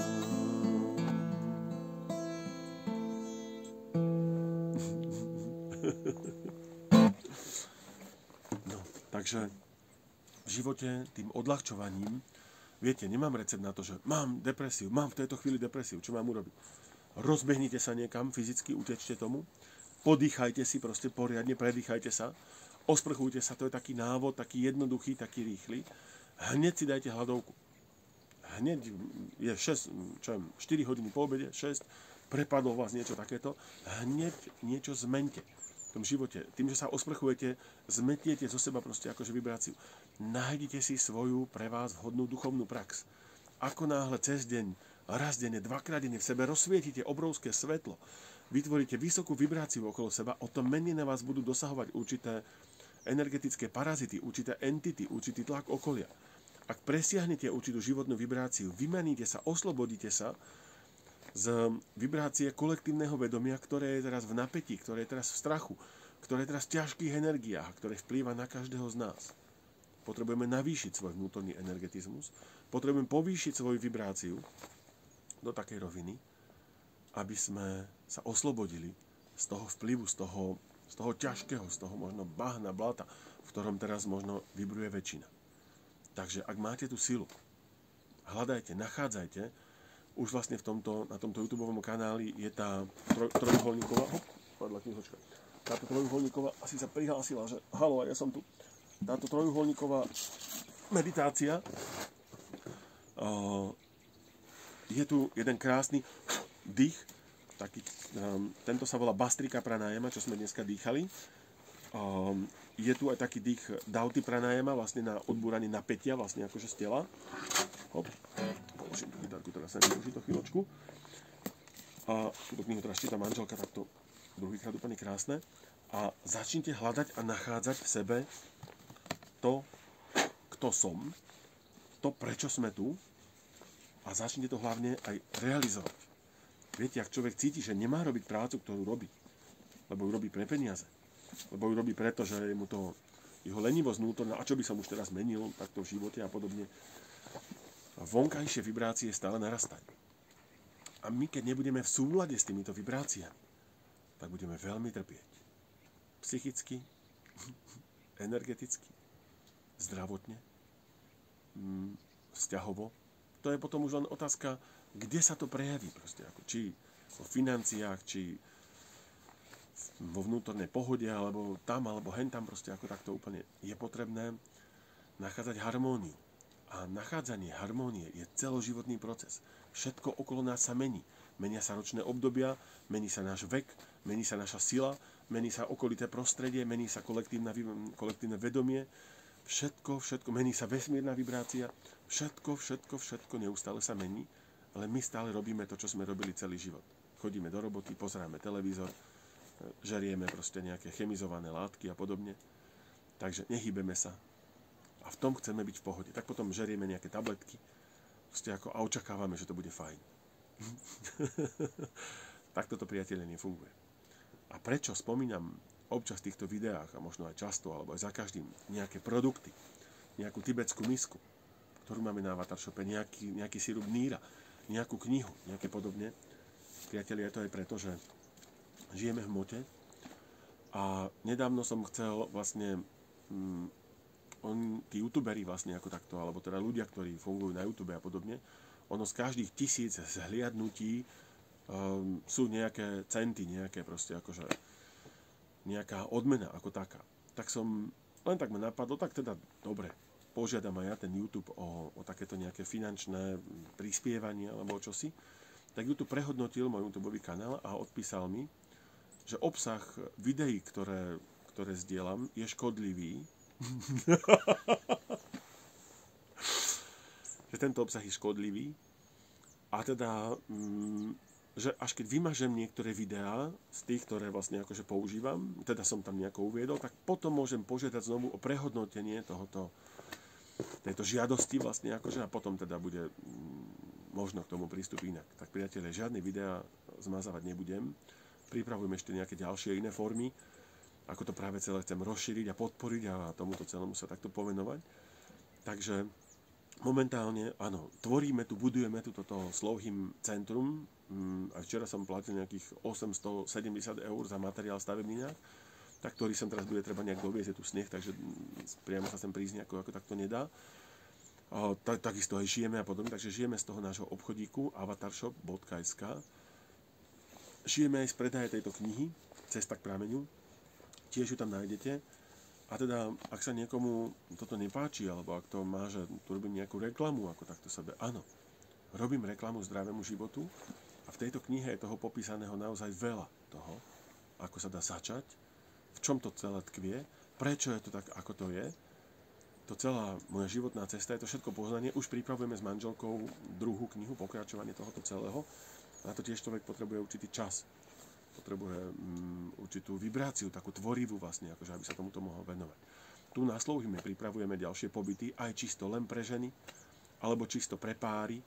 No, takže v živote tým odľahčovaním, viete, nemám recept na to, že mám depresiu, mám v tejto chvíli depresiu, čo mám urobiť? Rozbehnite sa niekam, fyzicky utečte tomu, podýchajte si proste poriadne, predýchajte sa, osprchujte sa, to je taký návod, taký jednoduchý, taký rýchly. Hneď si dajte hladovku. Hneď je šesť, čo viem, štyri hodiny po obede, šesť, prepadlo vás niečo takéto, hneď niečo zmente v tom živote. Tým, že sa osprchujete, zmetiete zo seba proste akože vibráciu. Nájdite si svoju pre vás vhodnú duchovnú prax. Ako náhle cez deň, raz denne, dvakrát denne v sebe rozsvietite obrovské svetlo, vytvoríte vysokú vibráciu okolo seba, o to menej na vás budú dosahovať určité energetické parazity, určité entity, určitý tlak okolia. Ak presiahnete určitú životnú vibráciu, vymaníte sa, oslobodíte sa z vibrácie kolektívneho vedomia, ktoré je teraz v napätí, ktoré je teraz v strachu, ktoré je teraz v ťažkých energiách, ktoré vplýva na každého z nás. Potrebujeme navýšiť svoj vnútorný energetizmus, potrebujeme povýšiť svoju vibráciu do takej roviny, aby sme sa oslobodili z toho vplyvu, z toho, z toho ťažkého, z toho možno bahna, blata, v ktorom teraz možno vibruje väčšina. Takže ak máte tú silu, hľadajte, nachádzajte, už vlastne v tomto, na tomto YouTubeovom kanáli je tá troj, trojuholníková, hop, padla knihočka, táto trojuholníková asi sa prihlásila, že halo, ja som tu. Táto trojuholníková meditácia, uh, je tu jeden krásny dých, taký, um, tento sa volá Bastrika pranayama, čo sme dneska dýchali. Um, je tu aj taký dých Dauti pranayama, vlastne na odbúranie napätia, vlastne akože z tela. Hop, položím tú gitarku, teraz sa nepoloží to chvíľočku. A túto knihu teraz číta manželka, tak to druhýkrát úplne krásne. A začnite hľadať a nachádzať v sebe to, kto som, to, prečo sme tu, a začnite to hlavne aj realizovať. Viete, ak človek cíti, že nemá robiť prácu, ktorú robí, lebo ju robí pre peniaze, lebo ju robí preto, že je mu to jeho lenivosť vnútorná, a čo by som už teraz menil takto v živote a podobne, vonkajšie vibrácie stále narastajú. A my, keď nebudeme v súlade s týmito vibráciami, tak budeme veľmi trpieť. Psychicky, energeticky, zdravotne, vzťahovo. To je potom už len otázka, kde sa to prejaví. Proste, ako či vo financiách, či vo vnútornej pohode, alebo tam, alebo hen tam, proste ako takto úplne. Je potrebné nachádzať harmóniu. A nachádzanie harmónie je celoživotný proces. Všetko okolo nás sa mení. Menia sa ročné obdobia, mení sa náš vek, mení sa naša sila, mení sa okolité prostredie, mení sa kolektívne vedomie. Všetko, všetko, mení sa vesmírna vibrácia, všetko, všetko, všetko neustále sa mení, ale my stále robíme to, čo sme robili celý život. Chodíme do roboty, pozeráme televízor, žerieme proste nejaké chemizované látky a podobne. Takže nehýbeme sa. A v tom chceme byť v pohode. Tak potom žerieme nejaké tabletky proste ako, a očakávame, že to bude fajn. Tak toto, priatelia, nefunguje. A prečo spomínam občas v týchto videách, a možno aj často, alebo aj za každým, nejaké produkty, nejakú tibetskú misku, ktorú máme na Avatar Shope, nejaký, nejaký sirup Níra, nejakú knihu, nejaké podobne. Priatelia, to je preto, že žijeme v hmote a nedávno som chcel vlastne, hm, on, tí youtuberi vlastne ako takto, alebo teda ľudia, ktorí fungujú na YouTube a podobne, ono z každých tisíc zhliadnutí um, sú nejaké centy, nejaké proste akože nejaká odmena ako taká. Tak som, len tak ma napadlo, tak teda dobre, požiadam aj ja ten YouTube o, o takéto nejaké finančné prispievanie alebo čosi. Tak YouTube prehodnotil môj YouTubeový kanál a odpísal mi, že obsah videí, ktoré, ktoré zdieľam, je škodlivý. Že tento obsah je škodlivý a teda mm, že až keď vymažem niektoré videá z tých, ktoré vlastne akože používam, teda som tam nejako uviedol, tak potom môžem požiadať znovu o prehodnotenie tohoto, tejto žiadosti vlastne akože a potom teda bude mm, možno k tomu prístup inak. Tak priatelia, žiadne videá zmazávať nebudem, pripravujem ešte nejaké ďalšie iné formy, ako to práve celé chcem rozšíriť a podporiť a tomuto celému sa takto povenovať. Takže momentálne, áno, tvoríme tu, budujeme tu toto Slovhym centrum. A včera som platil nejakých osemstosedemdesiat eur za materiál stavebnina, tak ktorý sem teraz bude treba nejak doviezť, je tu sneh, takže priamo sa sem prísť nejako, ako takto nedá. A, tak, takisto aj žijeme a podobne, takže žijeme z toho nášho obchodíku avatarshop bodka es ká. Žijeme aj z predaje tejto knihy Cesta k prameňu, tiež ju tam nájdete. A teda, ak sa niekomu toto nepáči, alebo ak to má, že tu robím nejakú reklamu, ako takto sebe, áno, robím reklamu zdravému životu a v tejto knihe je toho popísaného naozaj veľa toho, ako sa dá začať, v čom to celé tkvie, prečo je to tak, ako to je. To celá moja životná cesta, je to všetko poznanie. Už pripravujeme s manželkou druhú knihu, pokračovanie tohoto celého. Na to tiež človek potrebuje určitý čas. Potrebuje um, určitú vibráciu, takú tvorivú vlastne, akože aby sa tomuto mohol venovať. Tu na Slovhyme pripravujeme ďalšie pobyty, aj čisto len pre ženy, alebo čisto pre páry,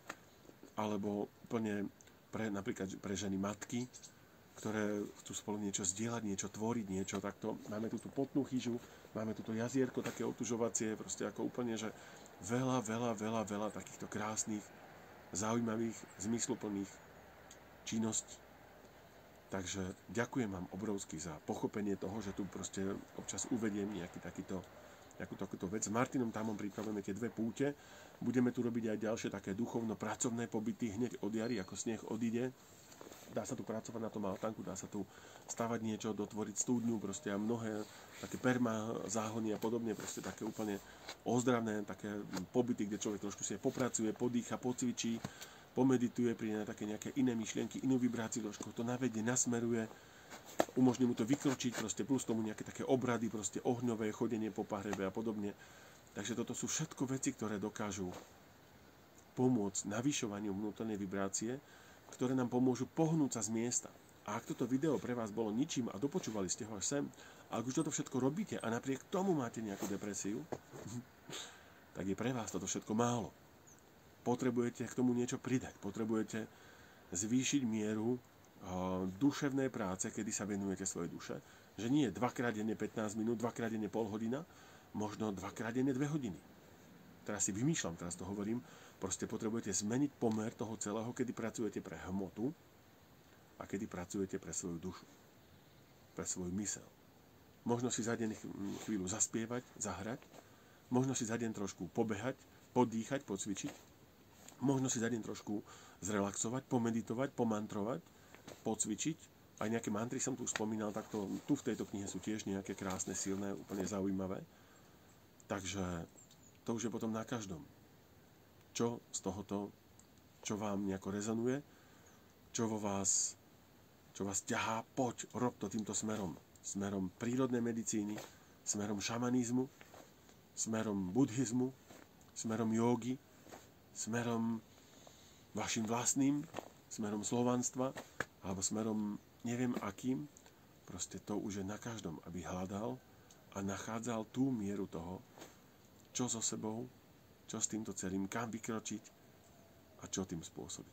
alebo úplne pre, napríklad pre ženy matky, ktoré chcú spolu niečo zdieľať, niečo tvoriť, niečo takto. Máme tu tú potnú chyžu, máme tu to jazierko také otužovacie, proste ako úplne, že veľa, veľa, veľa, veľa takýchto krásnych, zaujímavých, zmysluplných činností. Takže ďakujem vám obrovsky za pochopenie toho, že tu proste občas uvediem nejaký takýto, nejakú takúto vec. S Martinom Tamom pripravujeme tie dve púte. Budeme tu robiť aj ďalšie také duchovno-pracovné pobyty hneď od jary, ako sneh odíde. Dá sa tu pracovať na tom altánku, dá sa tu stavať niečo, dotvoriť studňu, proste a mnohé také perma, záhony a podobne, proste také úplne ozdravné, také pobyty, kde človek trošku si popracuje, podýcha, pocvičí, pomedituje, príde na také nejaké iné myšlienky, inú vibráciu, trošku to navedie, nasmeruje, umožní mu to vykročiť, proste plus tomu nejaké také obrady, proste ohňové, chodenie po pahrebe a podobne. Takže toto sú všetko veci, ktoré dokážu pomôcť navyšovaniu vnútornej vibrácie, ktoré nám pomôžu pohnúť sa z miesta. A ak toto video pre vás bolo ničím a dopočúvali ste ho až sem, a ak už toto všetko robíte a napriek tomu máte nejakú depresiu, tak je pre vás toto všetko málo. Potrebujete k tomu niečo pridať. Potrebujete zvýšiť mieru uh, duševnej práce, kedy sa venujete svojej duše. Že nie dvakrát denne pätnásť minút, dvakrát denne pol hodina, možno dvakrát denne dve hodiny. Teraz si vymýšľam, teraz to hovorím, proste potrebujete zmeniť pomer toho celého, kedy pracujete pre hmotu a kedy pracujete pre svoju dušu, pre svoju myseľ. Možno si za deň chvíľu zaspievať, zahrať, možno si za deň trošku pobehať, podýchať, pocvičiť, možno si za deň trošku zrelaxovať, pomeditovať, pomantrovať, pocvičiť. Aj nejaké mantry som tu spomínal, tak to, tu v tejto knihe sú tiež nejaké krásne, silné, úplne zaujímavé. Takže to už je potom na každom. Čo z tohoto, čo vám nejako rezonuje, čo vo vás, čo vás ťahá, poď, rob to týmto smerom. Smerom prírodnej medicíny, smerom šamanizmu, smerom buddhizmu, smerom jógy, smerom vašim vlastným, smerom slovanstva, alebo smerom neviem akým, proste to už je na každom, aby hľadal a nachádzal tú mieru toho, čo so sebou, čo s týmto celým, kam vykročiť a čo tým spôsobiť.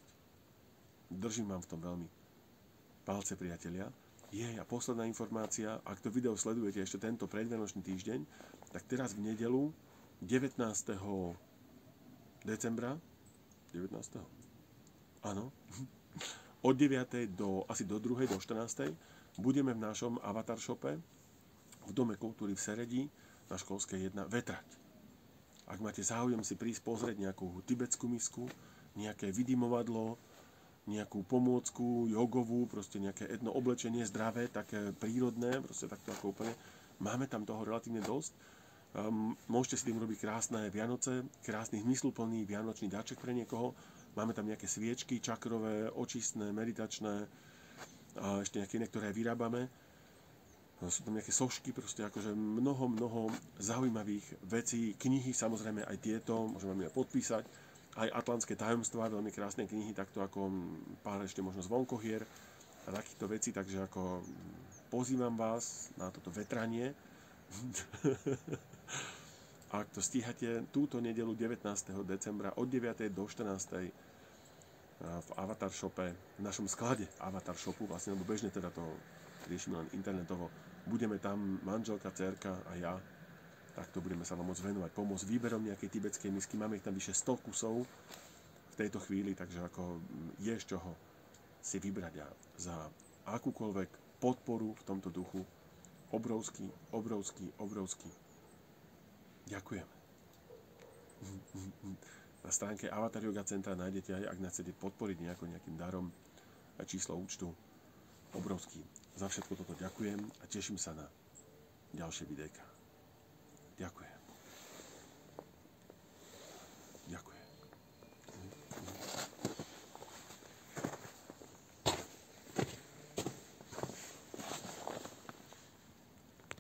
Držím vám v tom veľmi palce, priatelia. Je a posledná informácia, ak to video sledujete ešte tento predvianočný týždeň, tak teraz v nedeľu devätnásteho decembra, devätnásteho Áno. Od deviatej do, asi do druhej, do štrnástej budeme v našom avatar shope v Dome kultúry v Seredí na Školskej jedna vetrať. Ak máte záujem si prísť pozrieť nejakú tibetskú misku, nejaké vydymovadlo, nejakú pomôcku jogovú, proste nejaké etno oblečenie zdravé, také prírodné, proste takto ako úplne. Máme tam toho relatívne dosť. Um, môžete si tým robiť krásne Vianoce, krásny zmysluplný vianočný dáček pre niekoho. Máme tam nejaké sviečky, čakrové, očistné, meditačné a ešte nejaké iné, ktoré vyrábame. Sú tam nejaké sošky, proste akože mnoho, mnoho zaujímavých vecí. Knihy, samozrejme aj tieto, môžeme vám aj podpísať. Aj Atlantské tajomstvá, veľmi krásne knihy, takto ako pár ešte možno zvonkohier a takýchto vecí, takže ako pozývam vás na toto vetranie. Ak to stíhate, túto nedeľu devätnásteho decembra od deviatej do štrnástej v Avatar shope, v našom sklade Avatar shopu, vlastne, lebo bežne teda to riešime len internetovo. Budeme tam, manželka, dcerka a ja, tak to budeme sa vám môcť venovať, pomôcť výberom nejakej tibetskej misky. Máme ich tam vyše sto kusov v tejto chvíli, takže ako je z čoho si vybrať a za akúkoľvek podporu v tomto duchu obrovský, obrovský, obrovský ďakujem. Na stránke Avatar Yoga Centra nájdete aj, ak nás chcete podporiť nejako nejakým darom a číslo účtu. Obrovský. Za všetko toto ďakujem a teším sa na ďalšie videjka. Ďakujem.